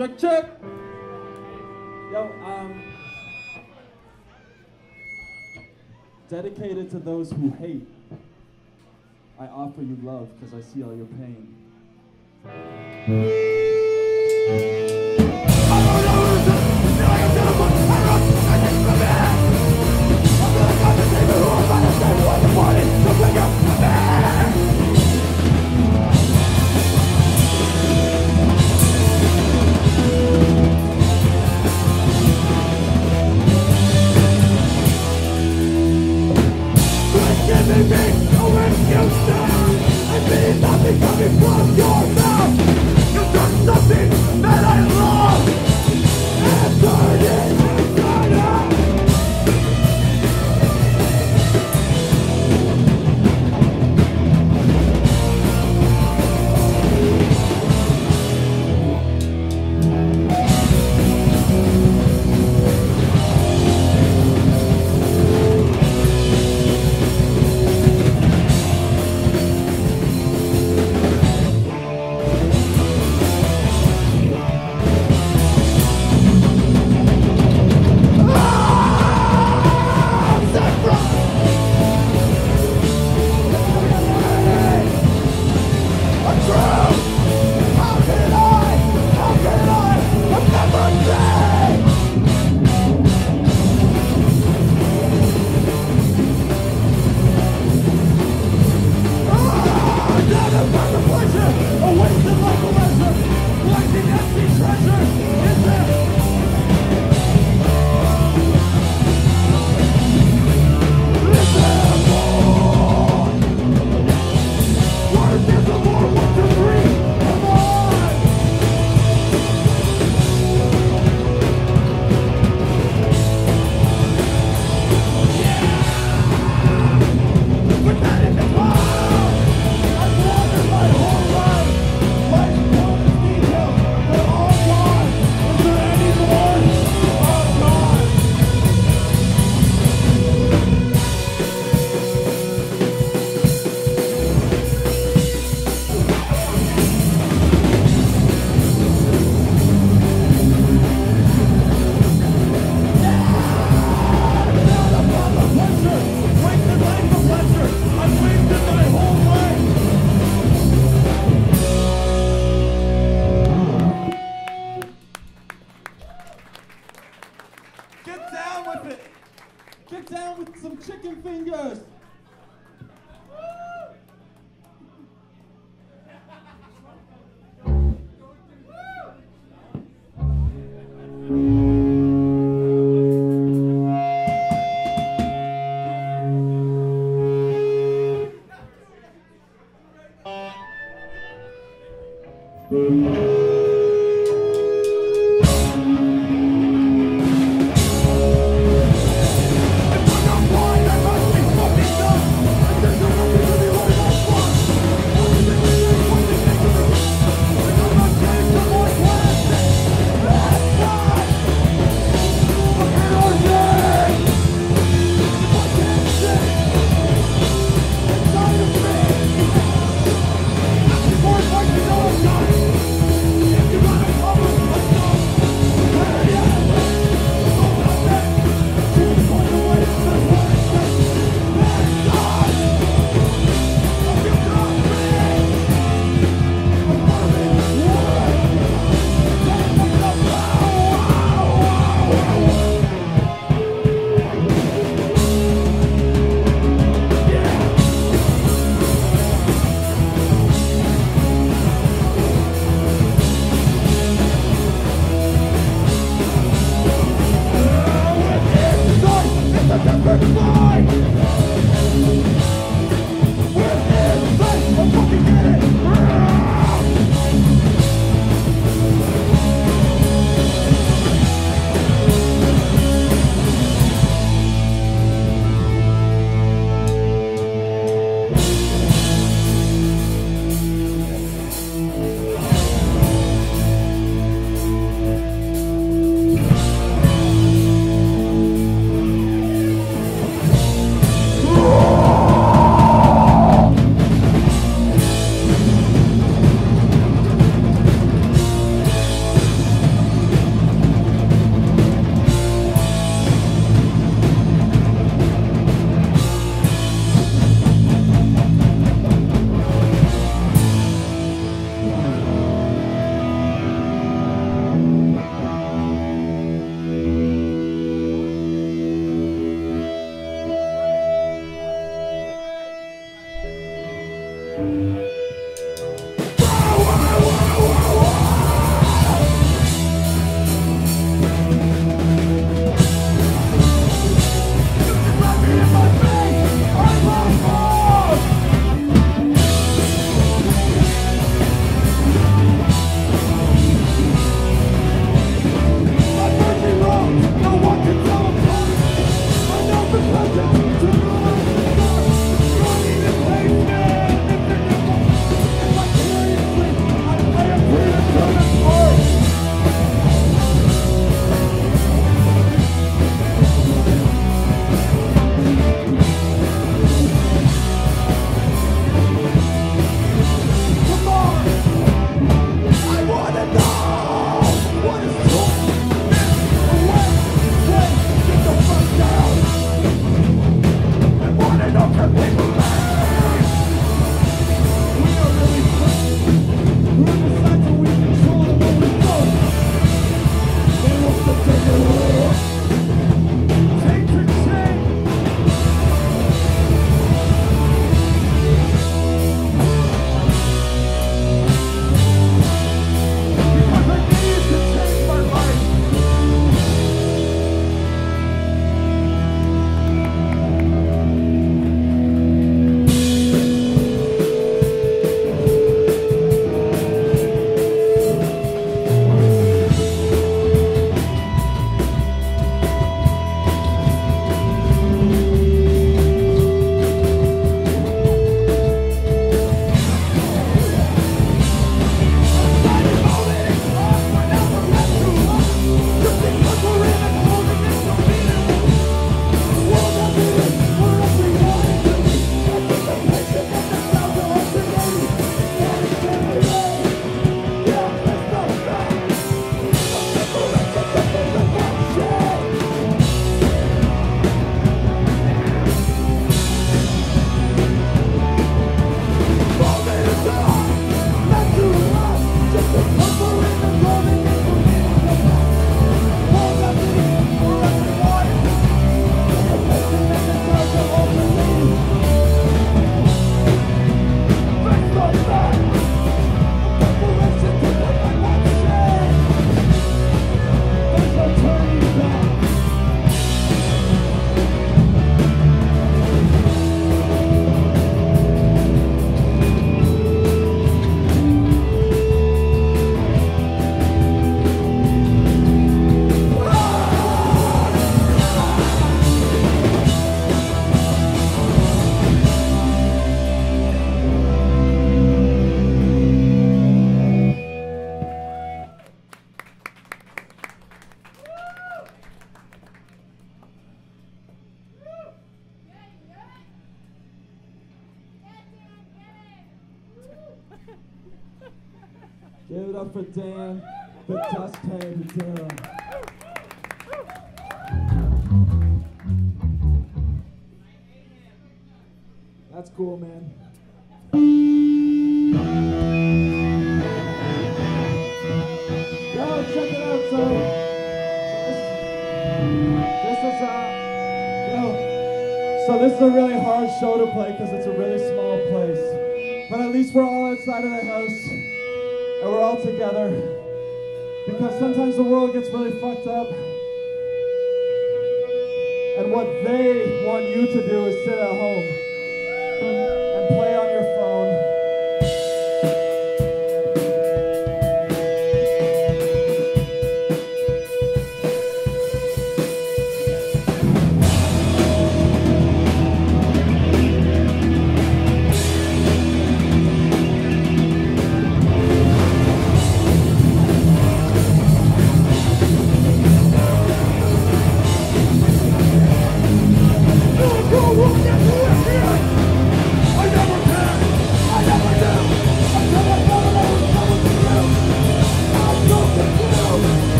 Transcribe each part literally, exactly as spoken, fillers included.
Check, check. Yo, um, dedicated to those who hate, I offer you love because I see all your pain. Coming from your mouth, you've done something that I love, and turn it inside out. Give it up for Dan, the dust pan down. That's cool, man. Yo, check it out, so this, this is, uh, you know, so this is a really hard show to play because it's a really small place. But at least we're all outside of the house, and we're all together. Because sometimes the world gets really fucked up, and what they want you to do is sit at home and play on your phone.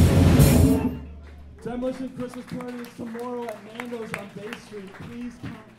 Demolition Christmas party is tomorrow at Nando's on Bay Street. Please come.